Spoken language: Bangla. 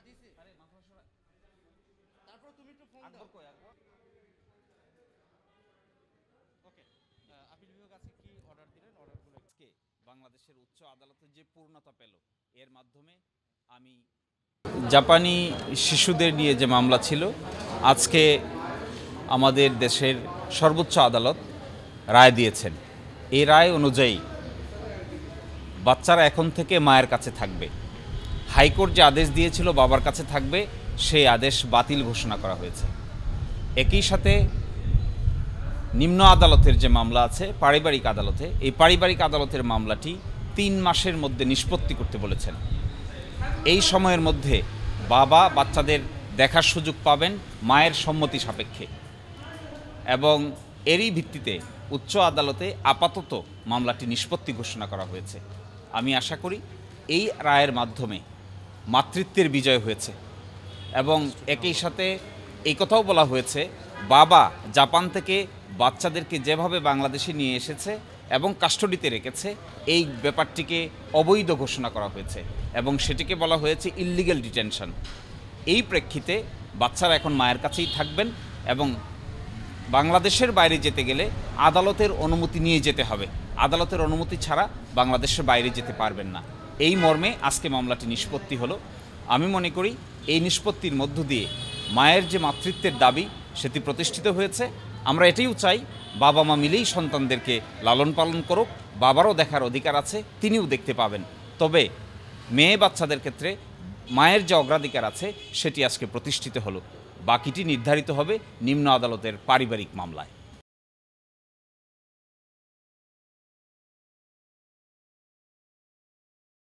বাংলাদেশের উচ্চ আদালতে যে পূর্ণতা পেল এর মাধ্যমে আমি জাপানি শিশুদের নিয়ে যে মামলা ছিল আজকে আমাদের দেশের সর্বোচ্চ আদালত রায় দিয়েছেন। এই রায় অনুযায়ী বাচ্চারা এখন থেকে মায়ের কাছে থাকবে। হাইকোর্ট যে আদেশ দিয়েছিল বাবার কাছে থাকবে সেই আদেশ বাতিল ঘোষণা করা হয়েছে। একই সাথে নিম্ন আদালতের যে মামলা আছে পারিবারিক আদালতে, এই পারিবারিক আদালতের মামলাটি 3 মাসের মধ্যে নিষ্পত্তি করতে বলেছেন। এই সময়ের মধ্যে বাবা বাচ্চাদের দেখার সুযোগ পাবেন মায়ের সম্মতি সাপেক্ষে, এবং এরই ভিত্তিতে উচ্চ আদালতে আপাতত মামলাটি নিষ্পত্তি ঘোষণা করা হয়েছে। আমি আশা করি এই রায়ের মাধ্যমে মাতৃত্বের বিজয় হয়েছে, এবং একই সাথে এই কথাও বলা হয়েছে বাবা জাপান থেকে বাচ্চাদেরকে যেভাবে বাংলাদেশে নিয়ে এসেছে এবং কাস্টডিতে রেখেছে এই ব্যাপারটিকে অবৈধ ঘোষণা করা হয়েছে এবং সেটিকে বলা হয়েছে ইললিগ্যাল ডিটেনশন। এই প্রেক্ষিতে বাচ্চারা এখন মায়ের কাছেই থাকবেন এবং বাংলাদেশের বাইরে যেতে গেলে আদালতের অনুমতি নিয়ে যেতে হবে। আদালতের অনুমতি ছাড়া বাংলাদেশের বাইরে যেতে পারবেন না। এই মর্মে আজকে মামলাটি নিষ্পত্তি হলো। আমি মনে করি এই নিষ্পত্তির মধ্য দিয়ে মায়ের যে মাতৃত্বের দাবি সেটি প্রতিষ্ঠিত হয়েছে। আমরা এটাইও চাই বাবা মা মিলেই সন্তানদেরকে লালন পালন করুক, বাবারও দেখার অধিকার আছে, তিনিও দেখতে পাবেন। তবে মেয়ে বাচ্চাদের ক্ষেত্রে মায়ের যে অগ্রাধিকার আছে সেটি আজকে প্রতিষ্ঠিত হলো। বাকিটি নির্ধারিত হবে নিম্ন আদালতের পারিবারিক মামলায়।